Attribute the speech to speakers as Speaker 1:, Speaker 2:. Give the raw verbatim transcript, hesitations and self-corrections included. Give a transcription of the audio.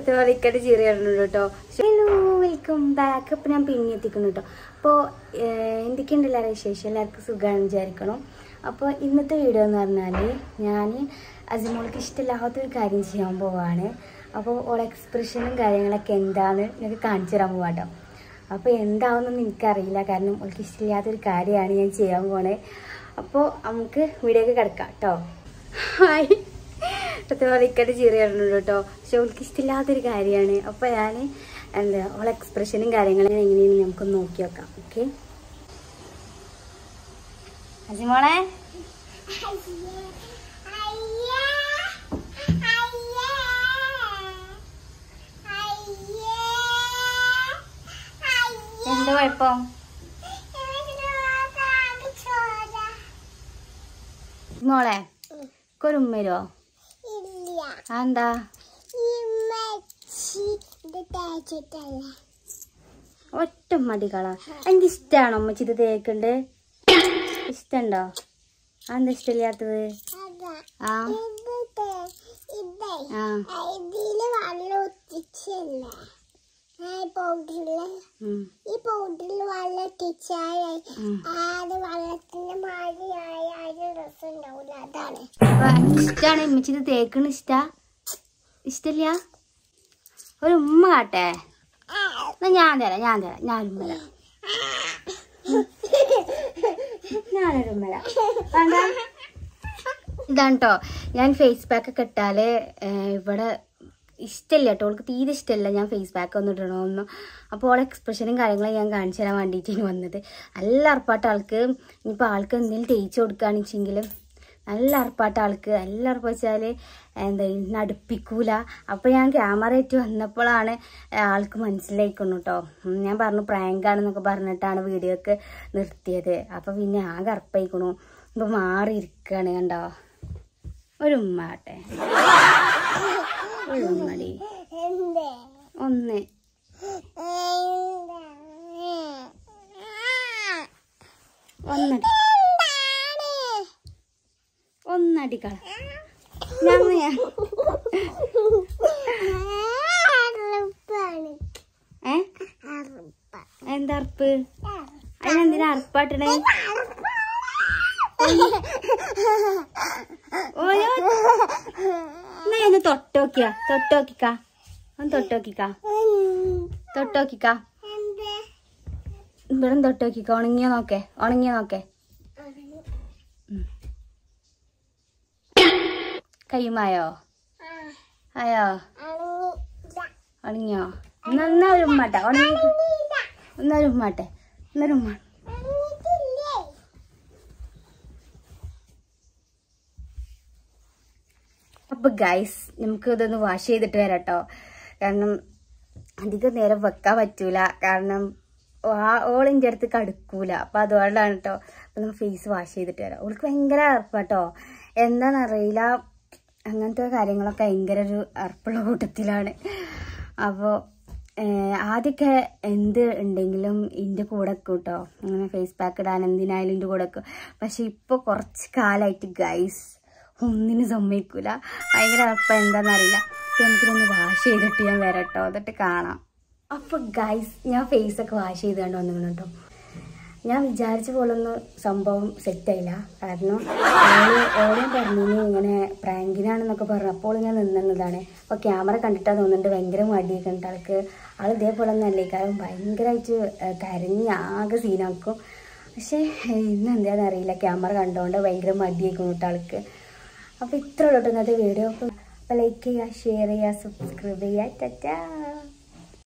Speaker 1: സത്യമാലിക്കട്ട് ചീറിയിടുന്നുണ്ട് കേട്ടോ. Hello, welcome back. അപ്പം ഞാൻ പിന്നെ എത്തിക്കുന്നു കേട്ടോ. അപ്പോൾ എന്തൊക്കെയുണ്ട് എല്ലാവരും വിശേഷം? എല്ലാവർക്കും സുഖമാണ് വിചാരിക്കണം. അപ്പോൾ ഇന്നത്തെ വീഡിയോ എന്ന് പറഞ്ഞാൽ ഞാൻ അജിമോൾക്ക് ഇഷ്ടമില്ലാത്തൊരു കാര്യം ചെയ്യാൻ പോവാണ്. അപ്പോൾ ഓൾ എക്സ്പ്രഷനും കാര്യങ്ങളൊക്കെ എന്താണെന്ന് എനിക്ക് കാണിച്ചു തരാൻ പോവാം കേട്ടോ. അപ്പോൾ എന്താവുമെന്നൊന്നും എനിക്കറിയില്ല, കാരണം അവൾക്ക് ഇഷ്ടമില്ലാത്തൊരു കാര്യമാണ് ഞാൻ ചെയ്യാൻ പോണേ. അപ്പോൾ നമുക്ക് വീഡിയോക്ക് കിടക്കാം കേട്ടോ. ഹായ്, സത്യമാലിക്കട്ട് ചീറിയിടുന്നുണ്ട് കേട്ടോ. പക്ഷെ അവൾക്ക് ഇഷ്ടമില്ലാത്തൊരു കാര്യമാണ്. അപ്പോൾ ഞാൻ എന്താ ഓൾ എക്സ്പ്രഷനും കാര്യങ്ങളും എങ്ങനെയാണ് നമുക്കൊന്ന് നോക്കി നോക്കാം. ഓക്കെ അജിമോളെ, എന്താ കുഴപ്പം? മോളെ ഒരു ഉമ്മരോ? എന്താ ഒറ്റ മടികളാ? എനിക്ക് ഇഷ്ടാണോ അമ്മച്ചി ഇത് തേക്കണ്ട്? ഇഷ്ടണ്ടോ? എന്താ ഇഷ്ടമില്ലാത്തത്? ആ ഇഷ്ടാണ് അമ്മച്ചി ഇത് തേക്കണ? ഇഷ്ടാ? ഇഷ്ടല്ല? ഒരു ഉമ്മ കാട്ടെ. എന്നാ ഞാൻ തരാം, ഞാൻ തരാം, ഞാനുമ്മ തരാം, ഞാനൊരു ഉമ്മ തരാം. വേണ്ട, ഇതാണ് കേട്ടോ. ഞാൻ ഫേസ് പാക്ക് ഒക്കെ ഇട്ടാല് ഇവിടെ ഇഷ്ടമില്ല കേട്ടോ, അവൾക്ക് തീരെ ഇഷ്ടമല്ല ഞാൻ ഫേസ് പാക്ക് ഒന്നും ഇടണമെന്നും. അപ്പോൾ അവളെ എക്സ്പ്രഷനും കാര്യങ്ങളും ഞാൻ കാണിച്ചു തരാൻ വേണ്ടിയിട്ടാണ് വന്നത്. നല്ല അർപ്പാട്ട ആൾക്ക്. ഇനിയിപ്പോൾ ആൾക്ക് എന്തെങ്കിലും തേച്ച് കൊടുക്കുകയാണെന്ന് വെച്ചെങ്കിലും നല്ല അർപ്പാട്ട ആൾക്ക്. നല്ല അർപ്പ് വെച്ചാൽ എന്താ നടുപ്പിക്കൂല. അപ്പോൾ ഞാൻ ക്യാമറ ആയിട്ട് വന്നപ്പോഴാണ് ആൾക്ക് മനസ്സിലായിക്കുന്നു കേട്ടോ. ഞാൻ പറഞ്ഞു പ്രാങ്കാണെന്നൊക്കെ പറഞ്ഞിട്ടാണ് വീഡിയോ ഒക്കെ നിർത്തിയത്. അപ്പോൾ പിന്നെ ആകെ അർപ്പായിക്കണു. ഇപ്പോൾ മാറിയിരിക്കുകയാണ് കണ്ടോ. ഒരു ഉമ്മ ആട്ടെ, ഒരു ഉമ്മടി ഒന്ന്. ഒന്നടി ഒന്നടിക്കള. ഞാൻ ഏ എന്താ അർപ്പ്? അതിനെന്തിനാ അർപ്പാട്ടണേ? ഓരോ എന്നാ ഒന്ന് തൊട്ടോക്കിയാ, തൊട്ടോക്കിക്കാ, ഒന്ന് തൊട്ടോക്കിക്കാ, തൊട്ടോക്കിക്കാ, ഇവിടെ തൊട്ടോക്കിക്ക. ഉണങ്ങിയ നോക്കേ, ഉണങ്ങിയ നോക്കേ. കയ്യുമായോ? ആയോ? ഉണങ്ങിയോ? എന്നാ ഒരു ഉമ്മാട്ടെ, ഉണങ്ങി ഒന്നൊരു ഉമ്മാട്ടെ, ഒന്നൊരു ഉമ്മ. അപ്പോൾ ഗൈസ്, നമുക്ക് ഇതൊന്ന് വാഷ് ചെയ്തിട്ട് വരാം കേട്ടോ. കാരണം അധികം നേരം വെക്കാൻ പറ്റൂല, കാരണം ഓളിൻ്റെ അടുത്ത് കടുക്കൂല. അപ്പം അതുകൊണ്ടാണ് കേട്ടോ. അപ്പം നമ്മൾ ഫേസ് വാഷ് ചെയ്തിട്ട് വരാം. ഓൾക്ക് ഭയങ്കര അർപ്പാട്ടോ, എന്താണെന്നറിയില്ല. അങ്ങനത്തെ കാര്യങ്ങളൊക്കെ ഭയങ്കര ഒരു അർപ്പുള്ള കൂട്ടത്തിലാണ്. അപ്പോൾ ആദ്യമൊക്കെ എന്ത് ഉണ്ടെങ്കിലും എൻ്റെ കൂടെ കൂട്ടോ, അങ്ങനെ ഫേസ് പാക്ക് ഇടാൻ എന്തിനായാലും എൻ്റെ കൂടെ വെക്കും. പക്ഷെ ഇപ്പോൾ കുറച്ച് കാലമായിട്ട് ഗൈസ് ഒന്നിനും സമ്മതിക്കൂല. ഭയങ്കര അർപ്പം എന്താണെന്നറിയില്ല. നമുക്കിതൊന്ന് വാഷ് ചെയ്തിട്ട് ഞാൻ വരാം കേട്ടോ, എന്നിട്ട് കാണാം. അപ്പോൾ ഗൈസ്, ഞാൻ ഫേസൊക്കെ വാഷ് ചെയ്തുകൊണ്ട് വന്നിരുന്നു കേട്ടോ. ഞാൻ വിചാരിച്ച പോലൊന്നും സംഭവം സെറ്റായില്ല. കാരണം ഓള് ഓളും പറഞ്ഞു ഇങ്ങനെ പ്രാങ്കിനാണെന്നൊക്കെ പറഞ്ഞു. അപ്പോൾ ഞാൻ നിന്നതാണ്. അപ്പോൾ ക്യാമറ കണ്ടിട്ടാണ് തോന്നുന്നുണ്ട് ഭയങ്കര മടിയൊക്കെ ഉണ്ട് ആൾക്ക്. ആൾ ഇതേപോലെ ഒന്നും അല്ലേ, കാരണം ഭയങ്കരമായിട്ട് കരഞ്ഞ് ആകെ സീനാക്കും. പക്ഷേ ഇന്ന് എന്താണെന്ന് അറിയില്ല, ക്യാമറ കണ്ടുകൊണ്ട് ഭയങ്കര മടിയായിരിക്കും കേട്ടോ ആൾക്ക്. അപ്പോൾ ഇത്ര ഉള്ളൂ ഇന്നത്തെ വീഡിയോ. അപ്പോൾ ലൈക്ക് ചെയ്യുക, ഷെയർ ചെയ്യുക, സബ്സ്ക്രൈബ് ചെയ്യുക. ടാറ്റാ.